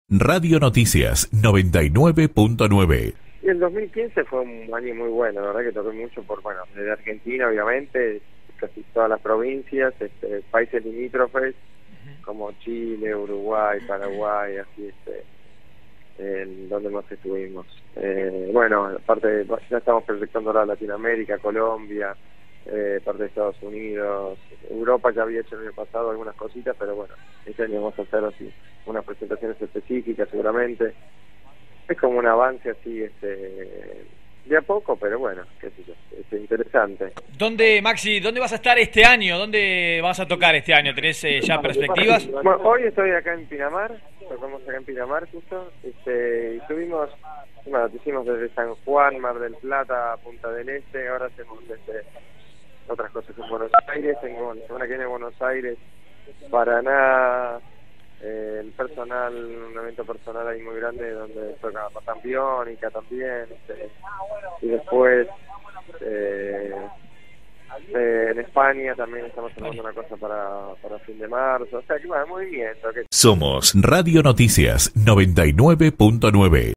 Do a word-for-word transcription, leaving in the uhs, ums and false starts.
Radio Noticias noventa y nueve punto nueve. Y el dos mil quince fue un año muy bueno, la verdad que toqué mucho por, bueno, desde Argentina obviamente, casi todas las provincias, este, países limítrofes, como Chile, Uruguay, Paraguay, así este, en donde más estuvimos. Eh, bueno, aparte ya estamos proyectando a Latinoamérica, Colombia, eh, parte de Estados Unidos, Europa ya había hecho el año pasado algunas cositas, pero bueno, este año vamos a hacer así unas presentaciones específicas seguramente. Es como un avance así, este, de a poco, pero bueno, qué sé yo, es interesante. ¿Dónde, Maxi, dónde vas a estar este año? ¿Dónde vas a tocar este año? ¿Tenés eh, ya perspectivas? Bueno, hoy estoy acá en Pinamar, tocamos acá en Pinamar justo, este, y tuvimos, bueno, hicimos desde San Juan, Mar del Plata, Punta del Este, ahora hacemos este, otras cosas en Buenos Aires, tengo la semana que viene en Buenos Aires, Paraná, eh, el personal, un evento personal ahí muy grande donde toca Biónica también, este, y después eh, eh, en España también estamos haciendo una cosa para, para fin de marzo, o sea que bueno, movimiento. Que... Somos Radio Noticias noventa y nueve punto nueve.